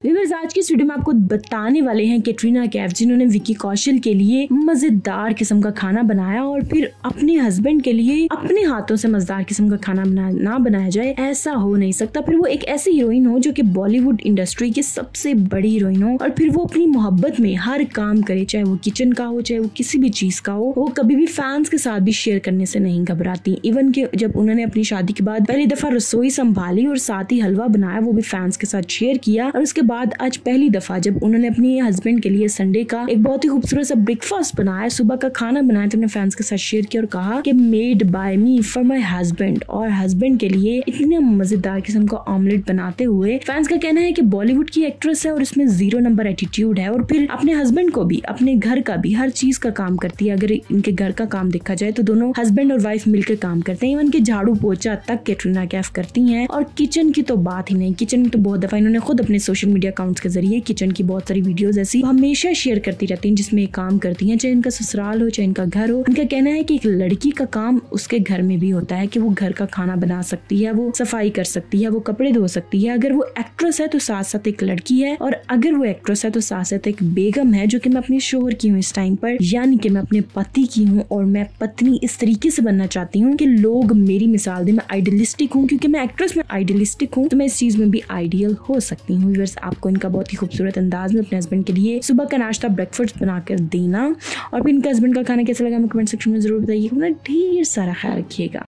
Viewers, आज की इस वीडियो में आपको बताने वाले हैं कैटरीना कैफ, जिन्होंने विकी कौशल के लिए मजेदार किस्म का खाना बनाया और फिर अपने हस्बैंड के लिए अपने हाथों से मजेदार किस्म का खाना ना बनाया जाए, ऐसा हो नहीं सकता। फिर वो एक ऐसी हीरोइन हो जो कि बॉलीवुड इंडस्ट्री की सबसे बड़ी हीरोइन हो और फिर वो अपनी मोहब्बत में हर काम करे, चाहे वो किचन का हो चाहे वो किसी भी चीज का हो, वो कभी भी फैंस के साथ भी शेयर करने से नहीं घबराती। इवन कि जब उन्होंने अपनी शादी के बाद पहली दफा रसोई संभाली और साथ ही हलवा बनाया, वो भी फैंस के साथ शेयर किया। और उसके बाद आज पहली दफा जब उन्होंने अपने हस्बैंड के लिए संडे का एक बहुत ही खूबसूरत सा ब्रेकफास्ट बनाया, सुबह का खाना बनाया, तो अपने फैंस के साथ शेयर किया और कहा कि made by me for my husband, और हस्बैंड के लिए इतने मजेदार किस्म का ऑमलेट बनाते हुए फैंस का कहना है कि बॉलीवुड की एक्ट्रेस है और इसमें 0 नंबर एटीट्यूड है और फिर अपने हस्बैंड को भी, अपने घर का भी, हर चीज का काम करती है। अगर इनके घर का काम देखा जाए तो दोनों हस्बैंड और वाइफ मिलकर काम करते हैं। इवन के झाड़ू पोछा तक कैटरीना कैफ करती हैं और किचन की तो बात ही नहीं। किचन में तो बहुत दफा इन्होंने खुद अपने सोशल मीडिया अकाउंट्स के जरिए किचन की बहुत सारी वीडियोस ऐसी हमेशा शेयर करती रहती हैं जिसमें काम करती हैं, चाहे इनका ससुराल हो चाहे इनका घर हो। इनका कहना है कि एक लड़की का काम उसके घर में भी होता है कि वो घर का खाना बना सकती है, वो सफाई कर सकती है, वो कपड़े धो सकती है। अगर वो एक्ट्रेस है तो साथ साथ एक लड़की है, और अगर वो एक्ट्रेस है तो साथ साथ एक बेगम है, जो कि मैं अपने शोहर की हूँ इस टाइम पर, यानी कि मैं अपने पति की हूँ और मैं पत्नी इस तरीके से बनना चाहती हूँ कि लोग मेरी मिसाल दें। मैं आइडियलिस्टिक हूँ, क्योंकि मैं एक्ट्रेस में आइडियलिस्टिक हूँ तो मैं इस चीज में भी आइडियल हो सकती हूँ। व्यूअर्स, आपको इनका बहुत ही खूबसूरत अंदाज में अपने हस्बैंड के लिए सुबह का नाश्ता ब्रेकफास्ट बनाकर देना और फिर इनका हस्बैंड का खाना कैसा लगा हमें कमेंट सेक्शन में जरूर बताइए। ढेर सारा ख्याल रखिएगा।